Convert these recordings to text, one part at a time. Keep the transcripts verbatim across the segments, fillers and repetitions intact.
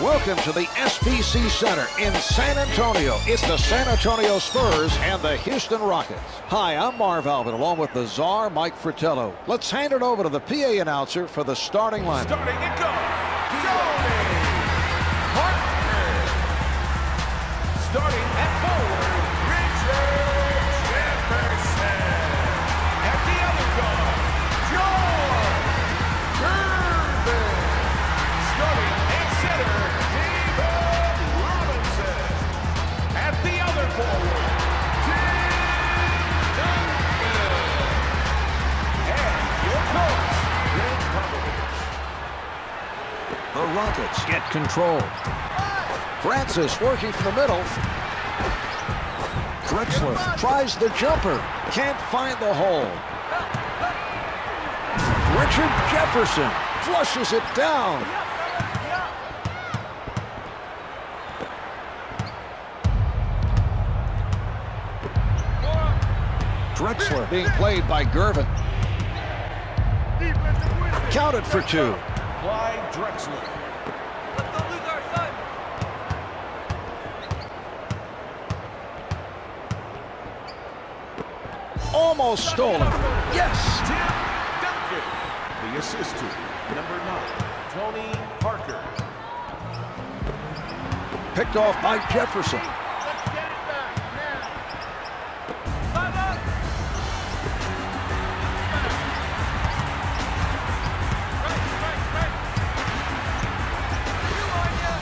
Welcome to the S B C Center in San Antonio. It's the San Antonio Spurs and the Houston Rockets. Hi, I'm Marv Alvin, along with the czar, Mike Fratello. Let's hand it over to the P A announcer for the starting lineup. Starting at guard, Tony Parker. Starting at forward, Richard Jefferson. At the other guard, George Gervin. Starting at center, David Robinson. At the other forward, Tim Duncan. And your coach, Greg Popovich. The Rockets get control. Francis working from the middle. Drexler tries the jumper. Can't find the hole. Richard Jefferson flushes it down. Drexler being played by Gervin. Counted for two. Clyde Drexler. Let's go lose our son. Almost stolen. Yes. Tim Duncan. The assist to number nine, Tony Parker. Picked off by Jefferson. Let's get it back now. Time up. Right, right, right. You on ya?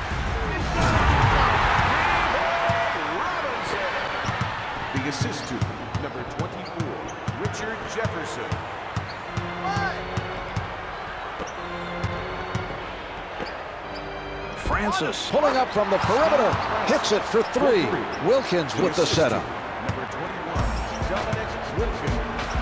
Robinson. The assist to number twenty-four, Richard Jefferson. Francis pulling up from the perimeter. Hits it for three. Wilkins with the setup. Number twenty-one, Dominic Wilkins.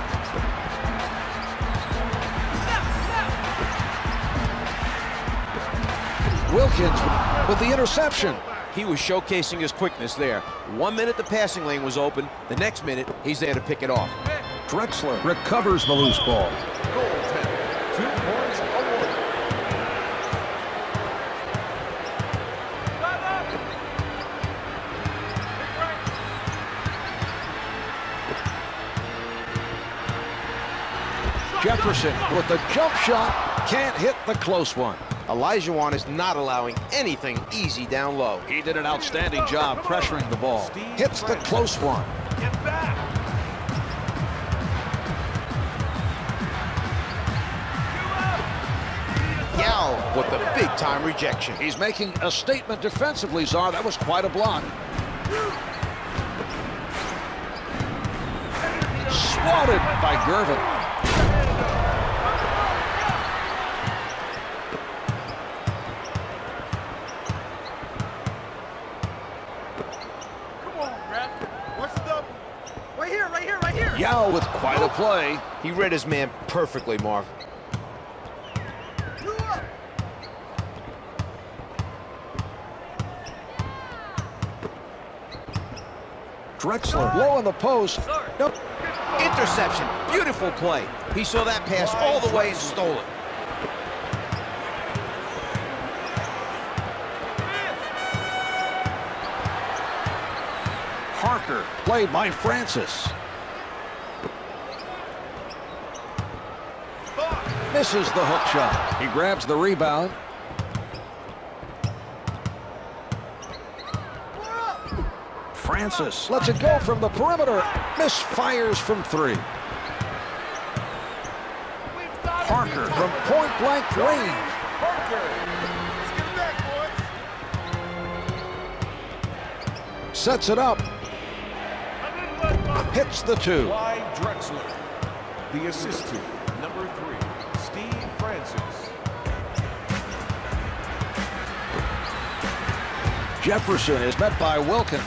Wilkins with the interception. He was showcasing his quickness there. One minute the passing lane was open. The next minute, he's there to pick it off. Drexler recovers the loose ball. Goaltender, two points awarded. Time up. Right. Jefferson with the jump shot. Can't hit the close one. Olajuwon is not allowing anything easy down low. He did an outstanding job pressuring the ball. Hits the close one. Get back. Yao with the big-time rejection. He's making a statement defensively, Czar. That was quite a block. Swatted by Gervin. Come on, Brad. What's the double? Right here, right here, right here. Yao with quite a play. He read his man perfectly, Mark. You up. Drexler low on the post. Nope. Interception. Beautiful play. He saw that pass all the way and stole it. Parker played by Francis. Misses the hook shot. He grabs the rebound. Francis lets it go from the perimeter. Misfires from three. Parker from point blank range. Parker. Let's get it back, boys. Sets it up. Hits the two. Clyde Drexler. The assist to number three, Steve Francis. Jefferson is met by Wilkins.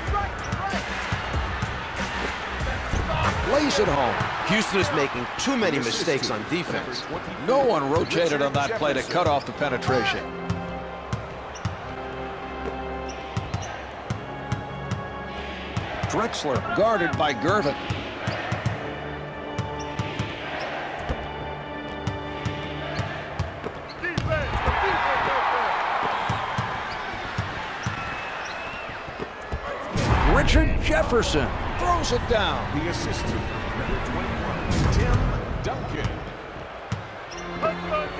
Lays it home. Houston is making too many mistakes on defense. No one rotated on that play to cut off the penetration. Drexler guarded by Gervin. Richard Jefferson throws it down. The assist to number twenty-one, Tim Duncan. Come on.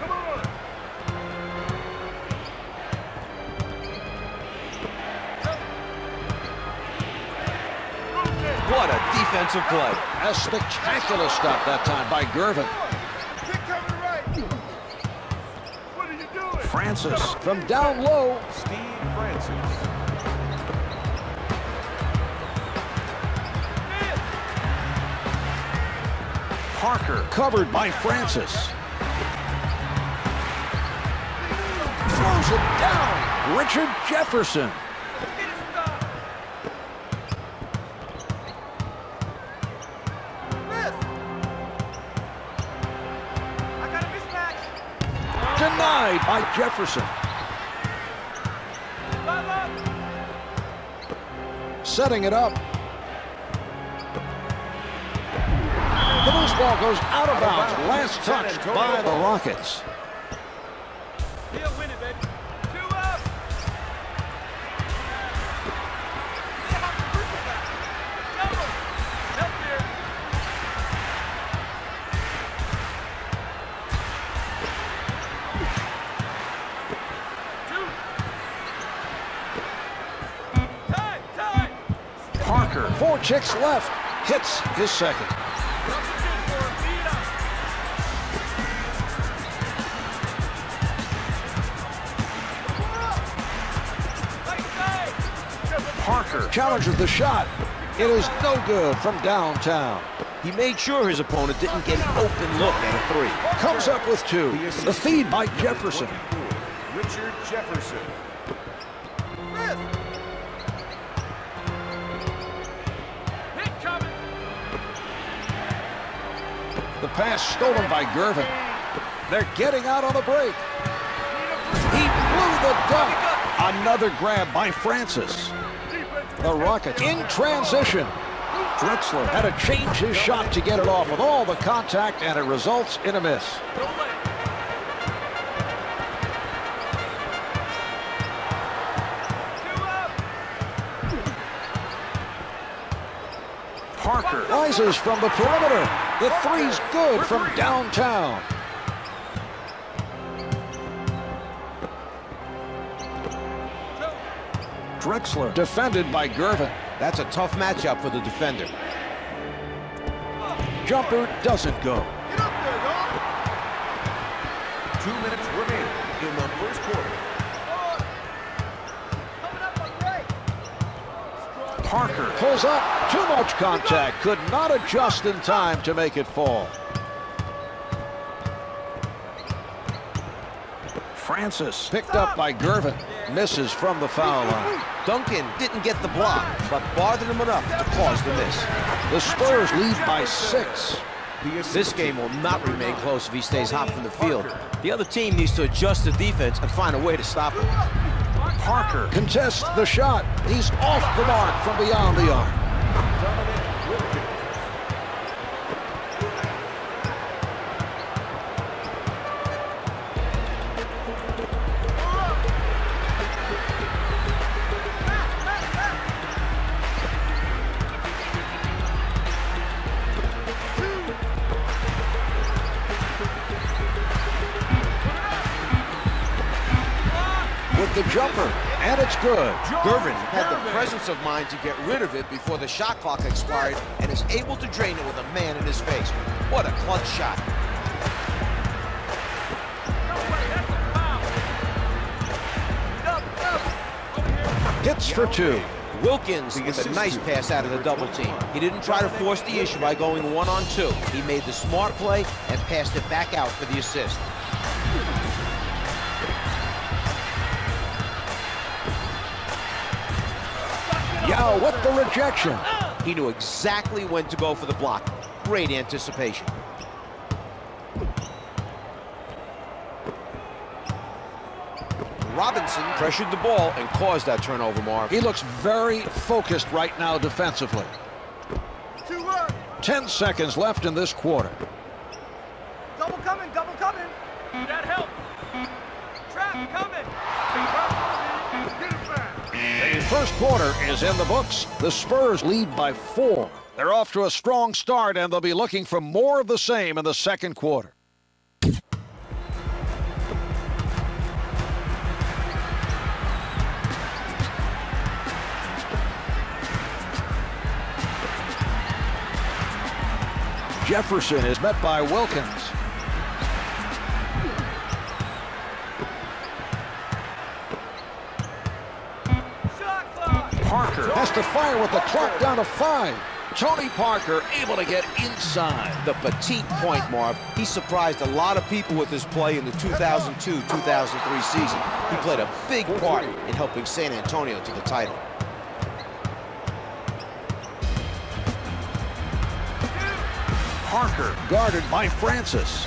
What a defensive play. A spectacular stop that time by Gervin. Kick coming right. What are you doing? Francis from down low. Steve Francis. Parker covered by Francis. Throws it down. Richard Jefferson. Denied by Jefferson. Setting it up. The loose ball goes out of bounds. Last touch by the Rockets. He'll win it, baby. Two up. Help here. Two. Time, time. Parker, four ticks left. Hits his second. Parker challenges the shot. It is no good from downtown. He made sure his opponent didn't get an open look at a three. Comes up with two. The feed by Jefferson. Richard Jefferson. Hit coming. The pass stolen by Gervin. They're getting out on the break. He blew the dunk. Another grab by Francis. The Rockets in transition. Drexler had to change his shot to get it off with all the contact, and it results in a miss. Parker rises from the perimeter. The three's good from downtown. Drexler defended by Gervin. That's a tough matchup for the defender. Jumper doesn't go. Get up there, dog. Two minutes remaining in the first quarter. Coming up on the right. Parker pulls up. Too much contact. Could not adjust in time to make it fall. Francis picked up by Gervin. Misses from the foul line. Duncan didn't get the block, but bothered him enough to cause the miss. The Spurs lead by six. This game will not remain close if he stays hot from the field. The other team needs to adjust the defense and find a way to stop him. Parker contests the shot. He's off the mark from beyond the arc. With the jumper, and it's good. Gervin had the presence of mind to get rid of it before the shot clock expired and is able to drain it with a man in his face. What a clutch shot. Hits for two. Wilkins with a nice pass out of the double team. He didn't try to force the issue by going one on two. He made the smart play and passed it back out for the assist. Yao with the rejection. He knew exactly when to go for the block. Great anticipation. Robinson pressured the ball and caused that turnover, Marv. He looks very focused right now defensively. Two up. Ten seconds left in this quarter. Double coming, double coming. That help. Trap coming. Get it back. first quarter is in the books. The Spurs lead by four. They're off to a strong start, and they'll be looking for more of the same in the second quarter. Jefferson is met by Wilkins. Parker has to fire with the clock down to five. Tony Parker able to get inside. The petite point, Marv. He surprised a lot of people with his play in the two thousand two two thousand three season. He played a big part in helping San Antonio to the title. Parker guarded by Francis.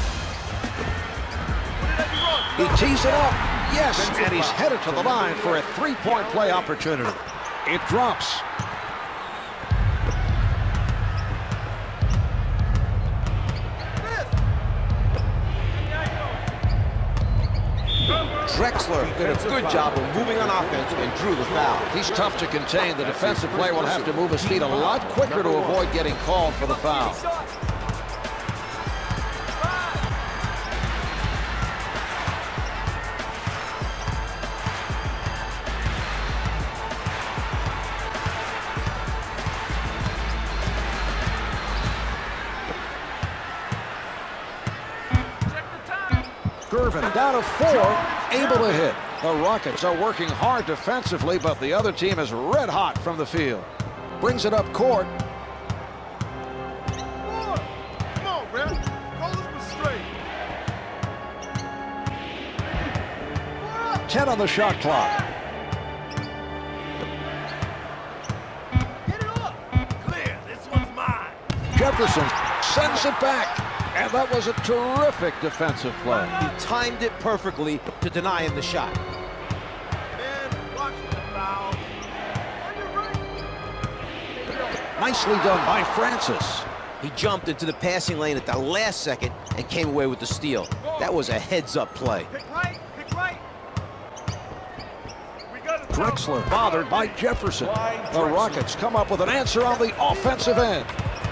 He tees it up. Yes, and he's headed to the line for a three-point play opportunity. It drops. Drexler did a good job of moving on offense and drew the foul. He's tough to contain. The defensive player will have to move his feet a lot quicker to avoid getting called for the foul. Gervin down to four, able to hit. The Rockets are working hard defensively, but the other team is red hot from the field. Brings it up court. Come on, man. Call this one straight. ten on the shot clock. Get it up. Clear. This one's mine. Jefferson sends it back. And that was a terrific defensive play. He timed it perfectly to deny him the shot. Man, watch the foul. On your right. Nicely done by Francis. He jumped into the passing lane at the last second and came away with the steal. That was a heads-up play. Pick right. Pick right. We got it. Drexler bothered by Jefferson. The Rockets come up with an answer on the offensive end.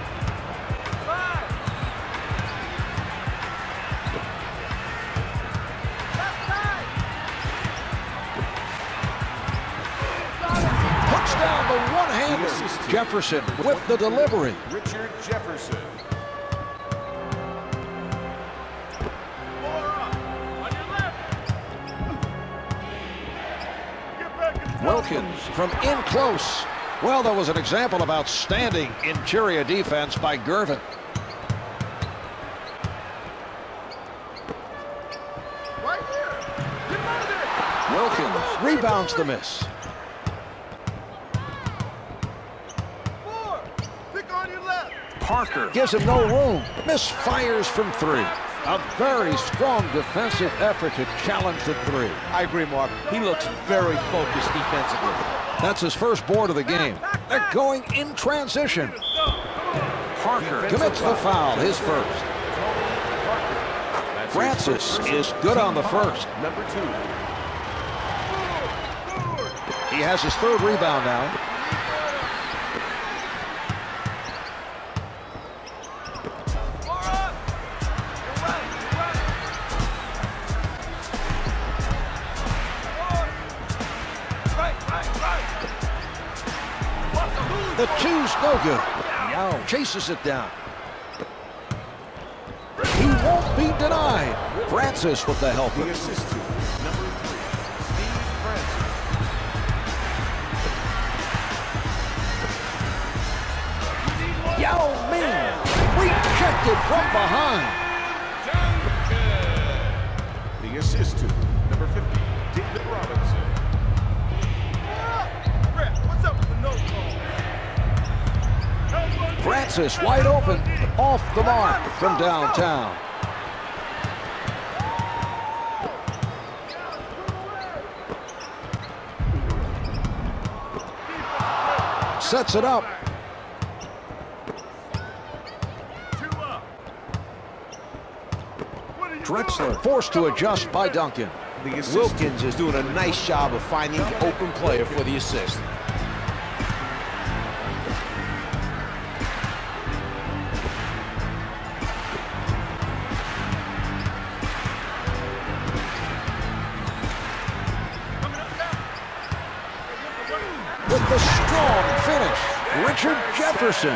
Down the one-hander. Jefferson with the delivery. Richard Jefferson. Wilkins from in close. Well, that was an example of outstanding interior defense by Gervin. Right here. Get him out of there. Wilkins rebounds the miss. Parker gives him no room. Misfires from three. A very strong defensive effort to challenge the three. I agree, Mark. He looks very focused defensively. That's his first board of the game. They're going in transition. Parker commits the foul, his first. Francis is good on the first. Number two. He has his third rebound now. The two's no good. Yao chases it down. He won't be denied. Francis with the help. The assist to number three, Steve Francis. Yao Ming rejected from behind. The assist to number fifty, David Robinson. Brett, what's up with the no call? Francis wide open, off the mark from downtown. Sets it up. Two up. Drexler forced to adjust by Duncan. The assist. Wilkins is doing a nice job of finding the open player for the assist. With the strong finish, Richard Jefferson.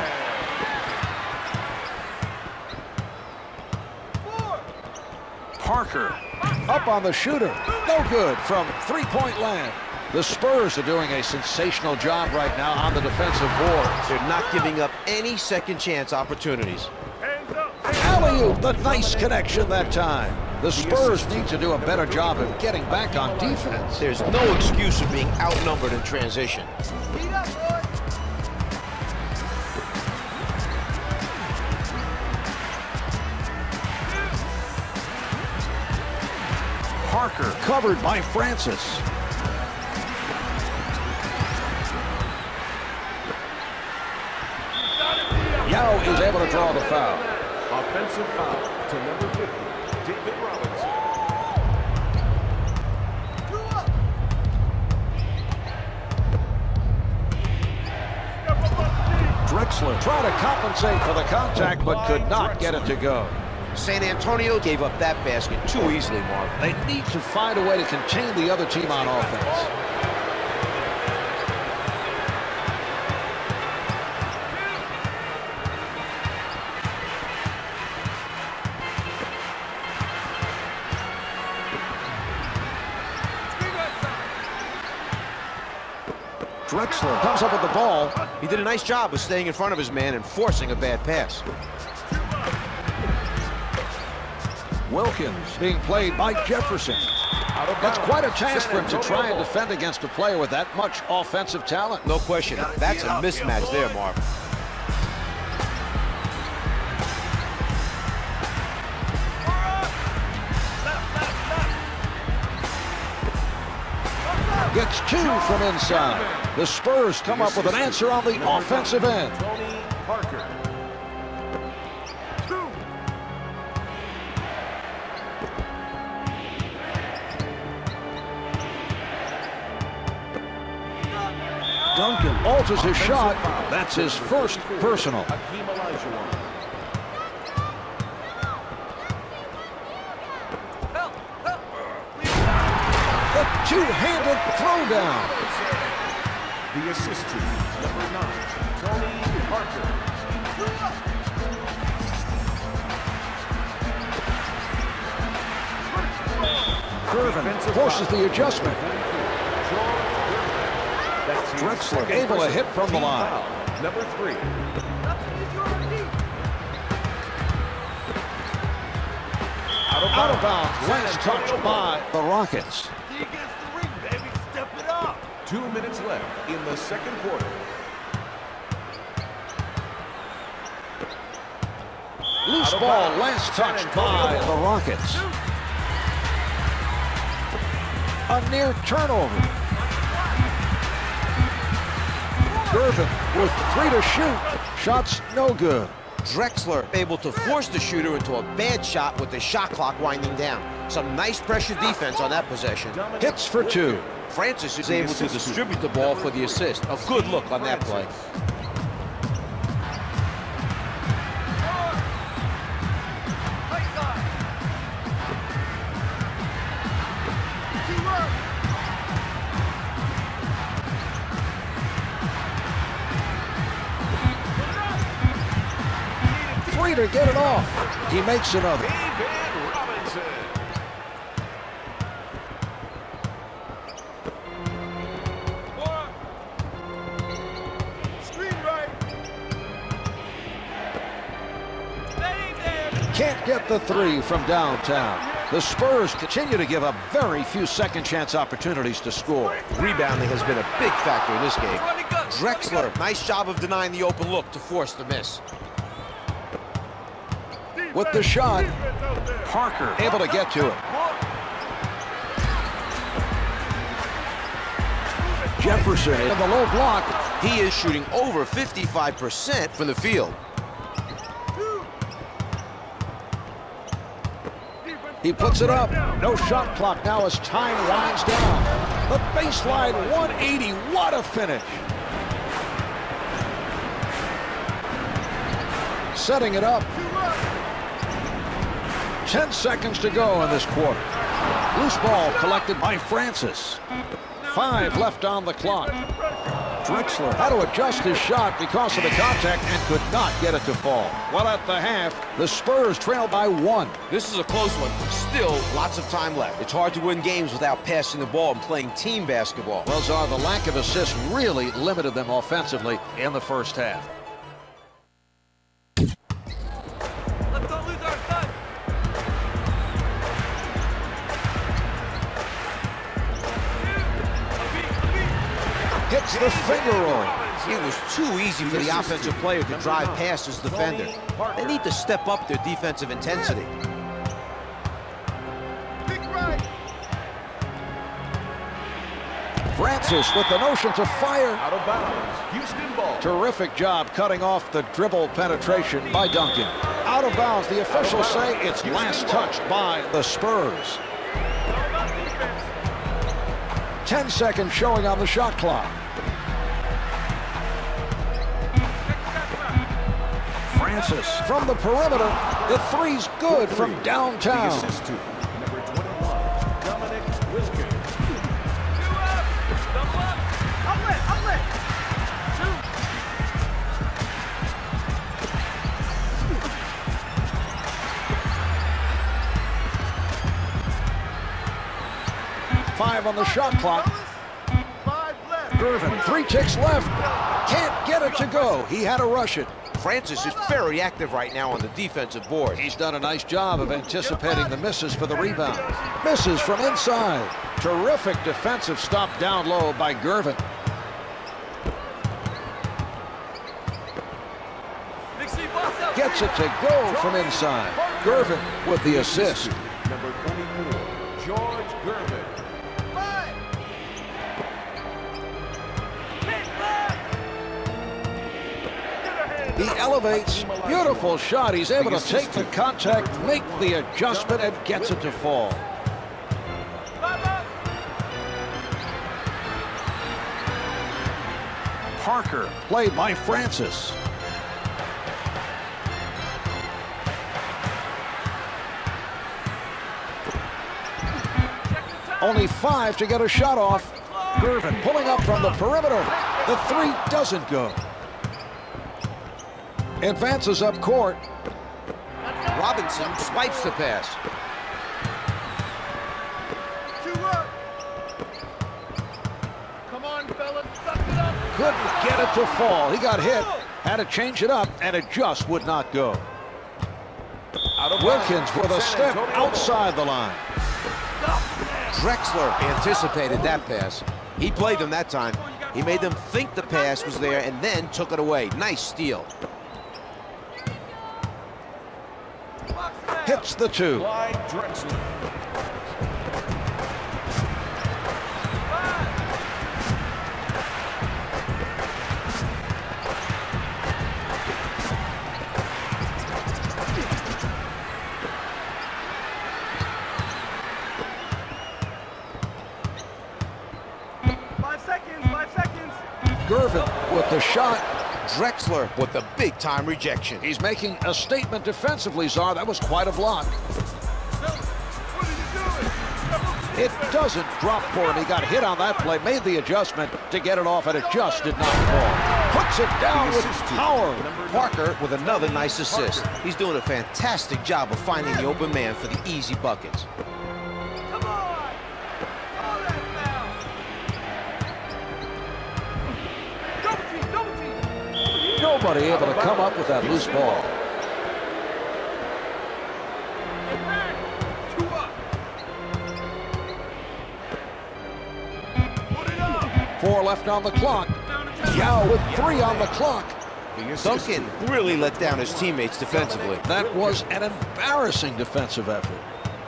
Parker up on the shooter. No good from three-point land. The Spurs are doing a sensational job right now on the defensive boards. They're not giving up any second chance opportunities. Alley-oop, the nice connection that time. The Spurs need to do a better job of getting back on defense. There's no excuse for being outnumbered in transition. Parker covered by Francis. Yao is able to draw the foul. Offensive foul to number fifty, David Robinson. Drexler tried to compensate for the contact, but could not get it to go. San Antonio gave up that basket too easily, Mark. They need to find a way to contain the other team on offense. Drexler comes up with the ball. He did a nice job of staying in front of his man and forcing a bad pass. Wilkins being played by Jefferson. That's quite a task for him to try and defend against a player with that much offensive talent. No question. That's a mismatch there, Mark. Gets two from inside. The Spurs come up with an answer on the offensive end. Tony Parker. Duncan alters his shot. That's his first personal. Hakeem Olajuwon. The two-handed throwdown. The assist to number nine, Tony Parker. Irvin forces the adjustment. Drexler able to hit from the line. Number three. Out of bounds. Last touch by the Rockets. Two minutes left in the second quarter. Loose ball. Last touch by the Rockets. A near turnover. Irvin with three to shoot. Shots no good. Drexler able to force the shooter into a bad shot with the shot clock winding down. Some nice pressure defense on that possession. Hits for two. Francis is able to distribute the ball for the assist. A good look on that play. Three to get it off. He makes another. David Robinson. Can't get the three from downtown. The Spurs continue to give up very few second chance opportunities to score. Rebounding has been a big factor in this game. Drexler, nice job of denying the open look to force the miss. With the shot, Parker able to get to it. Jefferson in the low block. He is shooting over fifty-five percent from the field. He puts it up. No shot clock now as time winds down. The baseline one eighty. What a finish. Setting it up. Ten seconds to go in this quarter. Loose ball collected by Francis. Five left on the clock. Drexler had to adjust his shot because of the contact and could not get it to fall. Well, at the half, the Spurs trail by one. This is a close one. Still, lots of time left. It's hard to win games without passing the ball and playing team basketball. Well, Czar, the lack of assists really limited them offensively in the first half. Let's not lose our touch. Hits the finger roll. It was too easy for the offensive player to drive past his defender. They need to step up their defensive intensity. Francis with the notion to fire. Out of bounds. Houston ball. Terrific job cutting off the dribble penetration by Duncan. Out of bounds. The officials say it's last touched by the Spurs. Ten seconds showing on the shot clock. Francis from the perimeter. The three's good from downtown. The assist to number twenty-one, Dominic Wilkins. Double up. Outlet, outlet. Shoot. Five on the shot clock. Five left. Gervin, three ticks left. Can't get it to go. He had to rush it. Francis is very active right now on the defensive board. He's done a nice job of anticipating the misses for the rebound. Misses from inside. Terrific defensive stop down low by Gervin. Gets it to go from inside. Gervin with the assist. Number twenty-four, George Gervin. He elevates. Beautiful shot. He's able to take the contact, make the adjustment, and gets it to fall. Parker, played by Francis. Only five to get a shot off. Gervin pulling up from the perimeter. The three doesn't go. Advances up court. Robinson swipes the pass. Two up. Come on, fellas. Suck it up. Couldn't get it to fall. He got hit. Had to change it up, and it just would not go. Out of Wilkins with a San step Antonio. outside the line. Drexler anticipated that pass. He played them that time. He made them think the pass was there and then took it away. Nice steal. Hits the two. Clyde Drexler. Five seconds. Five seconds. Gervin with the shot. Drexler with the big-time rejection. He's making a statement defensively, Czar. That was quite a block. What are you doing? It doesn't drop for him. He got hit on that play, made the adjustment to get it off, and it just did not fall. Puts it down with power. Parker with another nice assist. He's doing a fantastic job of finding the open man for the easy buckets. Come on. All that now. Double team. Double team. Nobody able to come up with that loose ball. Two up. Put it up. Four left on the clock. Yao with three on the clock. The assist Duncan really let down his teammates defensively. That was an embarrassing defensive effort.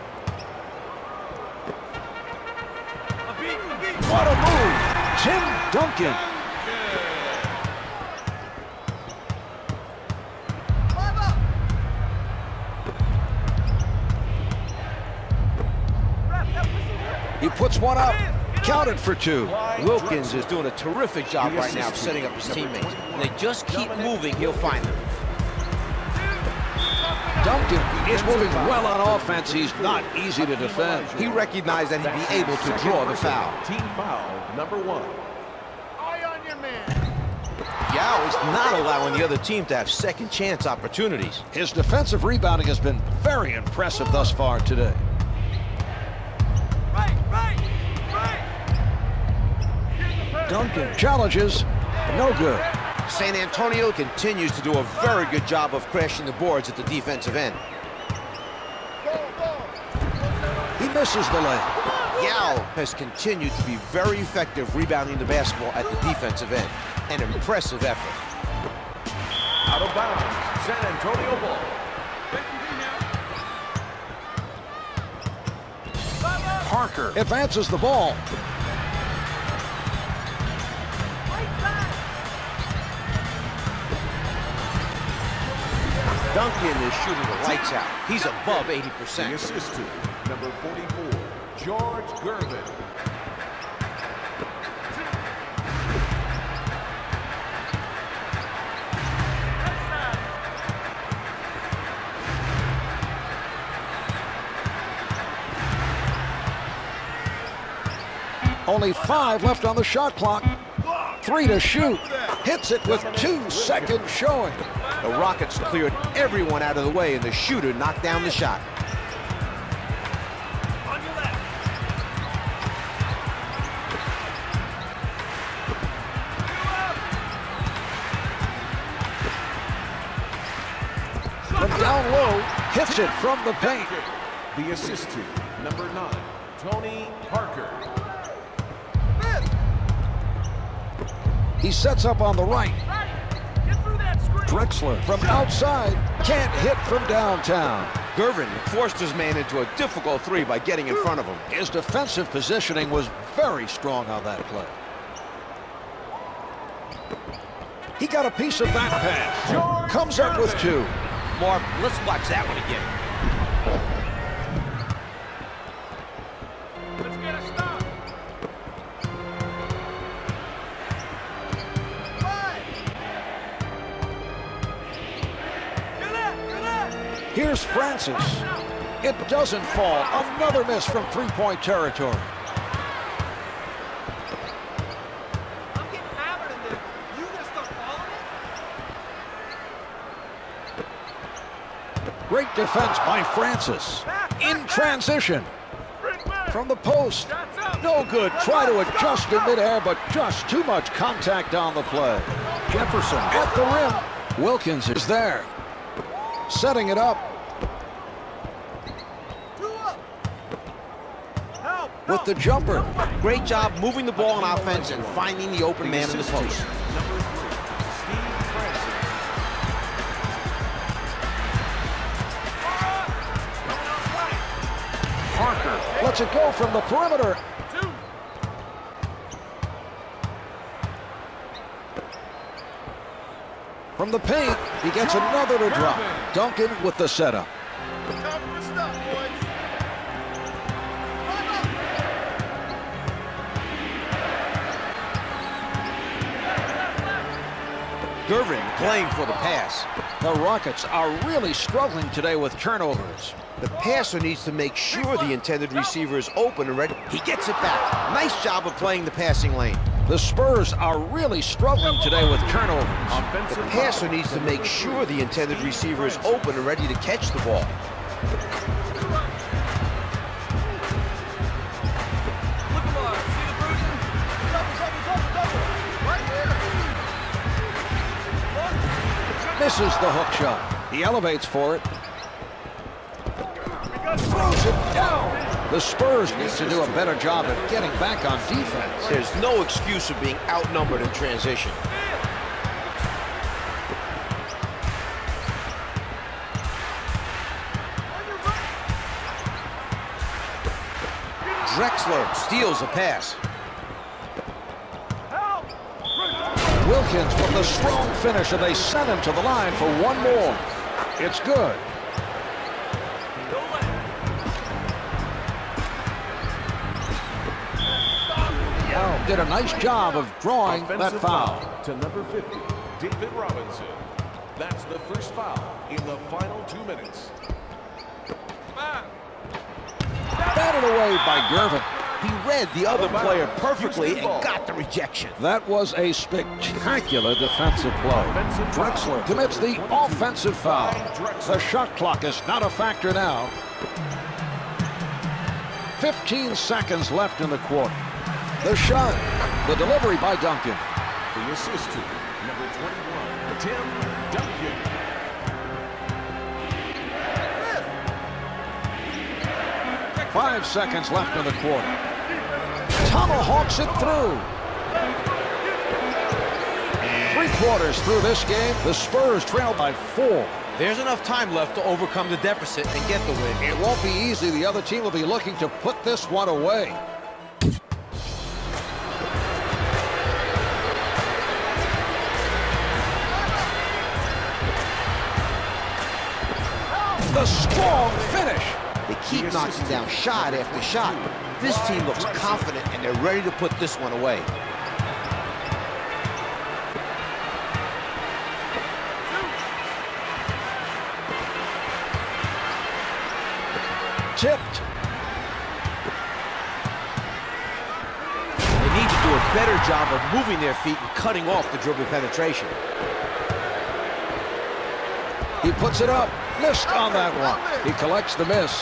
A beat. A beat. What a move. Tim Duncan. Five up. puts one up. Counted for two. Wilkins is doing a terrific job right now of setting up his teammates. When they just keep moving, he'll find them. Duncan is moving well on offense. He's not easy to defend. He recognized that he'd be able to draw the foul. Team foul number one. Eye on your man. Yao is not allowing the other team to have second chance opportunities. His defensive rebounding has been very impressive thus far today. Right, right, right. Duncan challenges, no good. San Antonio continues to do a very good job of crashing the boards at the defensive end. He misses the layup. Yao has continued to be very effective rebounding the basketball at the defensive end. An impressive effort. Out of bounds, San Antonio ball. Parker advances the ball. Duncan is shooting the lights out. He's above eighty The percent. assist to number forty-four, George Gervin. Only five left on the shot clock. Three to shoot. Hits it with two seconds showing. The Rockets cleared everyone out of the way, and the shooter knocked down the shot. On your left. From down low, hits it from the paint. The assist to number nine, Tony Parker. He sets up on the right. Get through that screen. Drexler from outside, can't hit from downtown. Gervin forced his man into a difficult three by getting in front of him. His defensive positioning was very strong on that play. He got a piece of that pass. Comes up with two. Marv, let's watch that one again. Let's get a stop. Five. Get that, get that. Here's Francis. It doesn't fall. Another miss from three-point territory. I'm getting hammered in there. You gonna start following it? Great defense by Francis. In transition. From the post. No good. Try to adjust in midair, but just too much contact on the play. Jefferson at the rim. Wilkins is there. Setting it up. With the jumper. Great job moving the ball on offense and finding the open man in the post. Number three, Steve Francis. Parker lets it go from the perimeter. From the paint, he gets another to drop. Duncan with the setup. Time for a stop, boys. Gervin playing for the pass. The Rockets are really struggling today with turnovers. The passer needs to make sure the intended receiver is open and ready. He gets it back. Nice job of playing the passing lane. The Spurs are really struggling today with turnovers. The Offensive passer foul. needs to make sure the intended receiver is open and ready to catch the ball. Look at Marv. See the bruising? Double, double, double, double. Right here. Misses the hook shot. He elevates for it. Throws it down. The Spurs need to do a better job at getting back on defense. There's no excuse for being outnumbered in transition. Drexler steals a pass. Wilkins with a strong finish, and they send him to the line for one more. It's good. did a nice job of drawing Offensive that foul. To number fifty, David Robinson. That's the first foul in the final two minutes. Batted away by Gervin. He read the other player perfectly and got the rejection. That was a spectacular defensive play. Drexler commits the offensive foul. The shot clock is not a factor now. fifteen seconds left in the quarter. The shot, the delivery by Duncan. The assist to number twenty-one, Tim Duncan. Five seconds left in the quarter. Tomahawks it through. Three quarters through this game, the Spurs trail by four. There's enough time left to overcome the deficit and get the win. It won't be easy. The other team will be looking to put this one away. The strong finish. They keep knocking down shot after shot. This team looks confident and they're ready to put this one away. Tipped. They need to do a better job of moving their feet and cutting off the dribble penetration. He puts it up. Missed on that one. He collects the miss.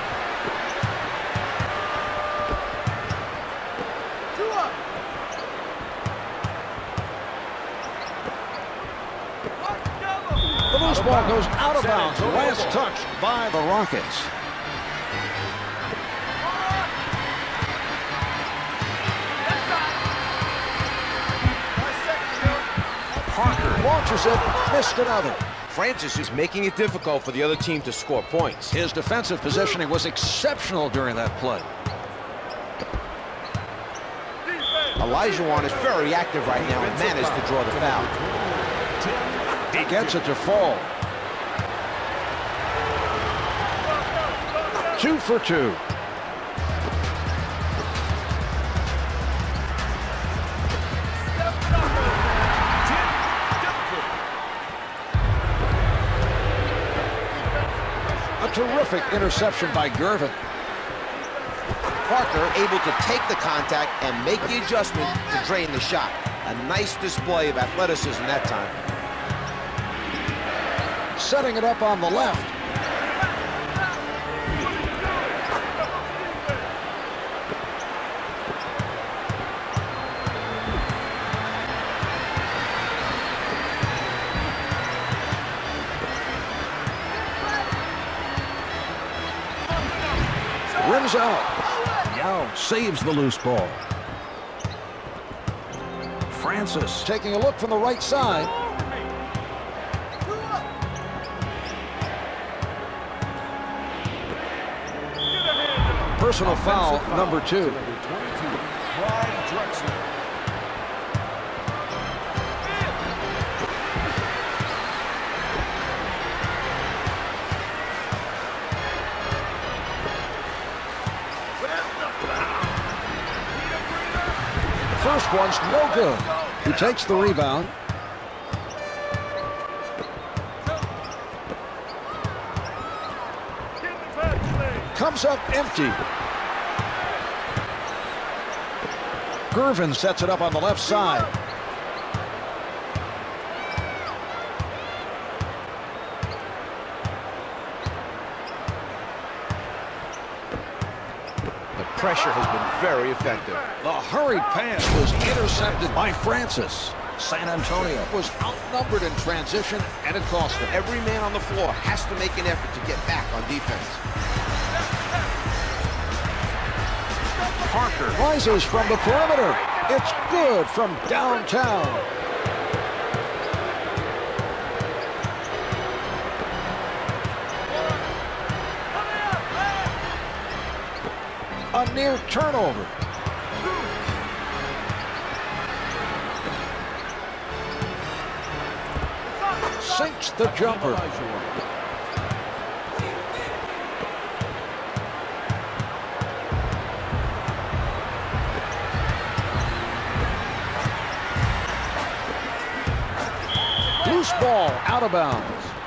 The loose ball goes out of bounds. Last touch by the Rockets. Parker launches it. Missed another. Francis is making it difficult for the other team to score points. His defensive positioning was exceptional during that play. Olajuwon is very active right now and managed to draw the foul. He gets it to fall. Two for two. A terrific interception by Gervin. Parker able to take the contact and make the adjustment to drain the shot. A nice display of athleticism that time. Setting it up on the left. Rims out. Now saves the loose ball. Francis taking a look from the right side. Personal foul number two. Number twenty-two, Clyde Drexler. First one's no good. He takes the rebound. Comes up empty. Gervin sets it up on the left side. The pressure has been very effective. The hurried pass was intercepted by Francis. San Antonio was outnumbered in transition, and it cost them. Every man on the floor has to make an effort to get back on defense. Parker rises from the perimeter. It's good from downtown. A near turnover. Sinks the jumper. Loose ball out of bounds.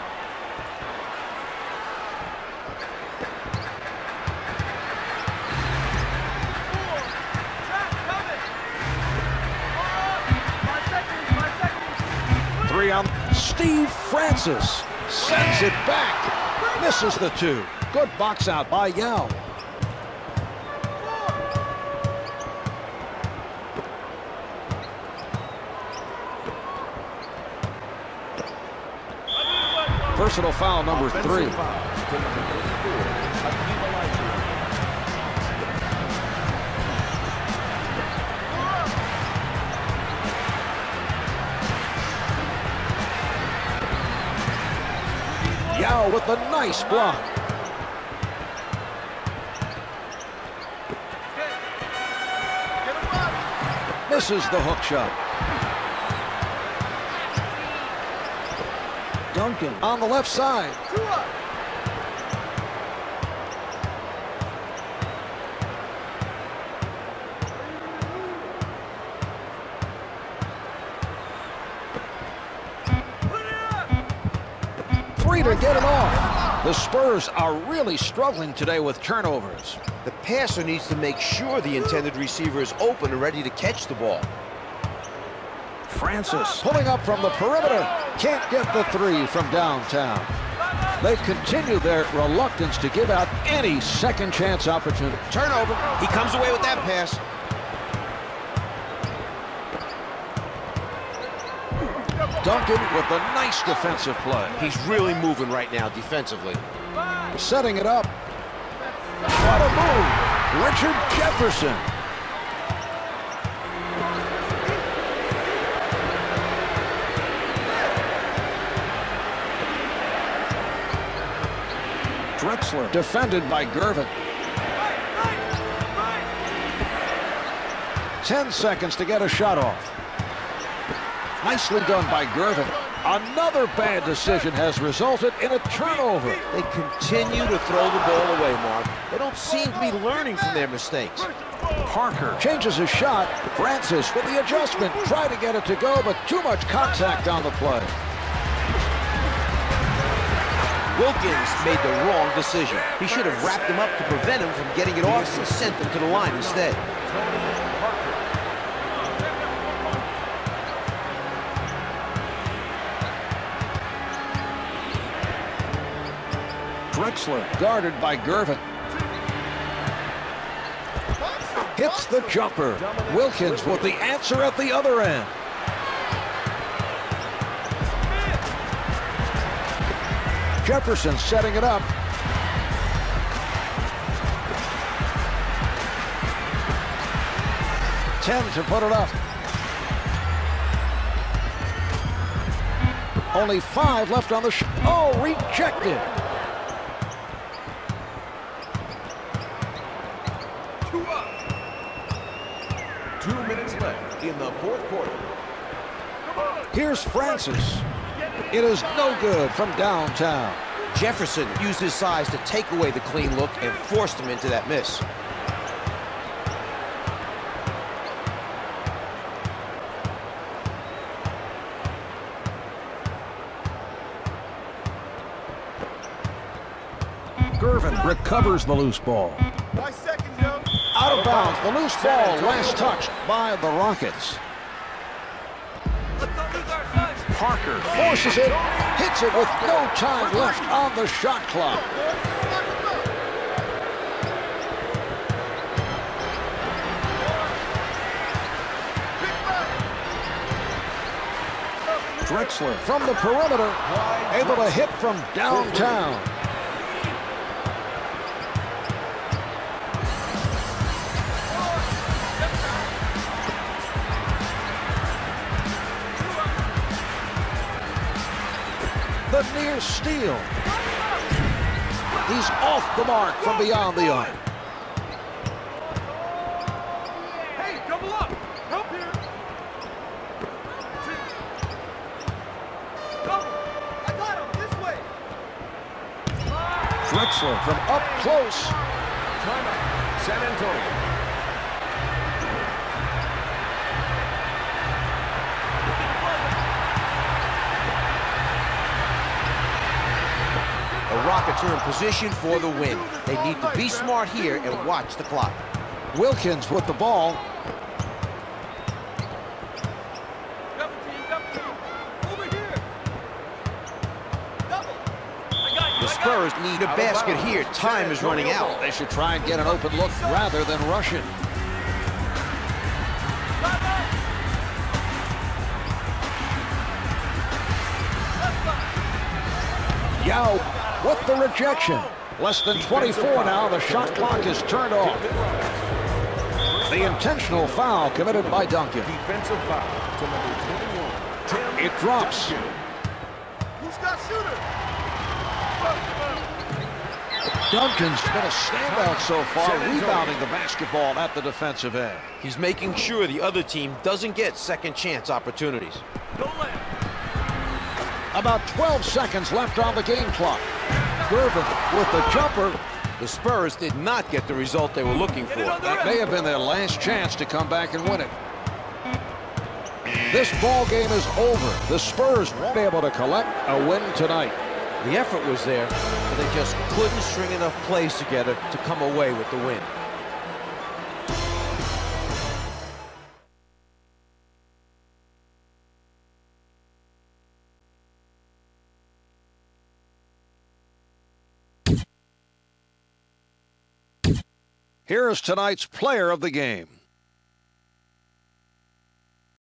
Three on. Steve Francis sends it back. Misses the two. Good box out by Yao. Personal foul number three. Yao with a nice block. Misses the hook shot. Duncan on the left side. Three to get it off. The Spurs are really struggling today with turnovers. The passer needs to make sure the intended receiver is open and ready to catch the ball. Francis pulling up from the perimeter. Can't get the three from downtown. They've continued their reluctance to give out any second chance opportunity. Turnover. He comes away with that pass. Duncan with a nice defensive play. He's really moving right now defensively. Setting it up. What a move. Richard Jefferson. Drexler defended by Gervin. Ten seconds to get a shot off. Nicely done by Gervin. Another bad decision has resulted in a turnover. They continue to throw the ball away, Mark. They don't seem to be learning from their mistakes. Parker changes his shot. Francis with the adjustment. Try to get it to go, but too much contact on the play. Wilkins made the wrong decision. He should have wrapped him up to prevent him from getting it off and sent him to the line instead. Drexler guarded by Gervin. Hits the jumper. Wilkins with the answer at the other end. Jefferson setting it up. Ten to put it up. Only five left on the shot. Oh, rejected. Two up. Two minutes left in the fourth quarter. Here's Francis. It is no good from downtown. Jefferson used his size to take away the clean look and forced him into that miss. Gervin recovers the loose ball. Out of bounds, the loose ball last touched by the Rockets. Parker forces it, hits it with no time left on the shot clock. Drexler from the perimeter, able to hit from downtown. The near steal. He's off the mark from beyond the arc. Hey, double up. Help here. Double. I got him. This way. Drexler from up close. Timeout. San Antonio. Rockets are in position for the win. They need to be smart here and watch the clock. Wilkins with the ball. The Spurs need a basket here. Time is running out. They should try and get an open look rather than rush it. Yao with the rejection. Less than twenty-four now. The shot clock is turned off. The intentional foul committed by Duncan. Defensive foul to number twenty-one. It drops. Who's got shooter? Duncan's been a standout so far, rebounding the basketball at the defensive end. He's making sure the other team doesn't get second chance opportunities. About twelve seconds left on the game clock. Gervin with the jumper. The Spurs did not get the result they were looking for. That may have been their last chance to come back and win it. This ball game is over. The Spurs won't be able to collect a win tonight. The effort was there, but they just couldn't string enough plays together to come away with the win. Here's tonight's player of the game.